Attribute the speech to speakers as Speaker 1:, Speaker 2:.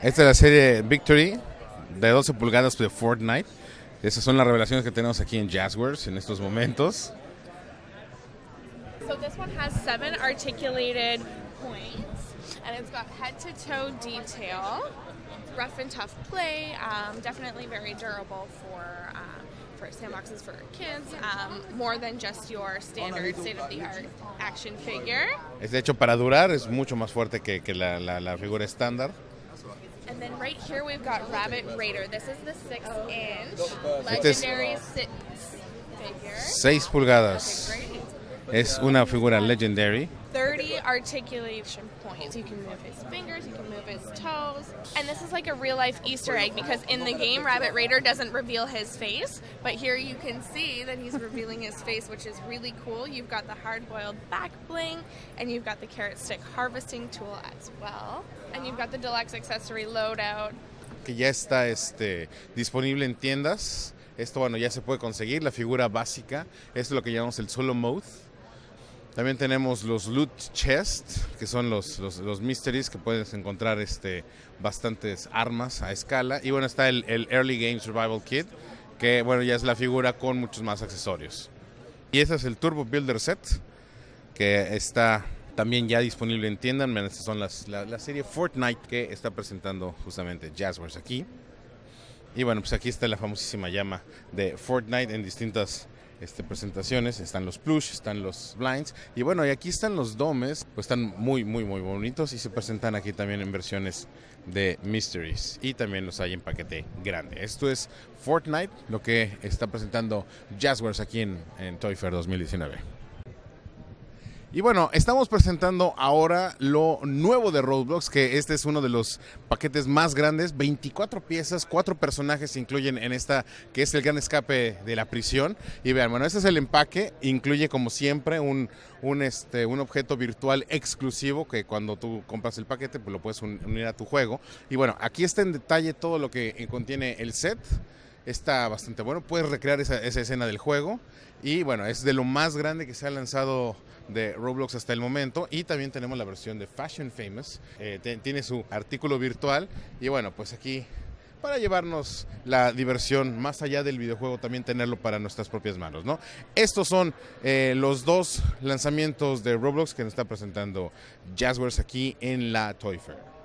Speaker 1: Esta es la serie Victory de 12 pulgadas de Fortnite. Esas son las revelaciones que tenemos aquí en Jazzwares en estos momentos.
Speaker 2: So this one has 7 articulated points, and it's got head-to-toe detail, rough and tough play, definitely very durable for sandboxes for kids, more than just your standard state-of-the-art action figure.
Speaker 1: Es de hecho para durar, es mucho más fuerte que la figura estándar.
Speaker 2: And then right here we've got Rabbit Raider. This is the 6-inch legendary figure.
Speaker 1: 6 pulgadas.
Speaker 2: Okay, great.
Speaker 1: Es una figura legendary.
Speaker 2: 30 articulation points. You can move his fingers, you can move his toes. And this is like a real life Easter egg because in the game, Rabbit Raider doesn't reveal his face, but here you can see that he's revealing his face, which is really cool. You've got the hard-boiled back bling, and you've got the carrot stick harvesting tool as well. And you've got the deluxe accessory loadout.
Speaker 1: Que ya está disponible en tiendas. Esto, bueno, ya se puede conseguir, la figura básica. Esto es lo que llamamos el solo mode. También tenemos los loot chest, que son los mysteries que puedes encontrar bastantes armas a escala. Y bueno, está el Early Game Survival Kit, que bueno, ya es la figura con muchos más accesorios. Y este es el Turbo Builder Set, que está también ya disponible en tienda. Estas son la serie Fortnite que está presentando justamente Jazzwares aquí. Y bueno, pues aquí está la famosísima llama de Fortnite en distintas presentaciones. Están los plush, están los blinds y bueno, y aquí están los domes, pues están muy bonitos y se presentan aquí también en versiones de mysteries y también los hay en paquete grande. Esto es Fortnite, lo que está presentando Jazzwares aquí en Toy Fair 2019. Y bueno, estamos presentando ahora lo nuevo de Roblox, que este es uno de los paquetes más grandes, 24 piezas, 4 personajes se incluyen en esta, que es el gran escape de la prisión. Y vean, bueno, este es el empaque, incluye como siempre un objeto virtual exclusivo que cuando tú compras el paquete pues lo puedes unir a tu juego. Y bueno, aquí está en detalle todo lo que contiene el set. Está bastante bueno, puedes recrear esa escena del juego y bueno, es de lo más grande que se ha lanzado de Roblox hasta el momento. Y también tenemos la versión de Fashion Famous, tiene su artículo virtual y bueno, pues aquí para llevarnos la diversión más allá del videojuego, también tenerlo para nuestras propias manos, ¿no? Estos son los 2 lanzamientos de Roblox que nos está presentando Jazzwares aquí en la Toy Fair.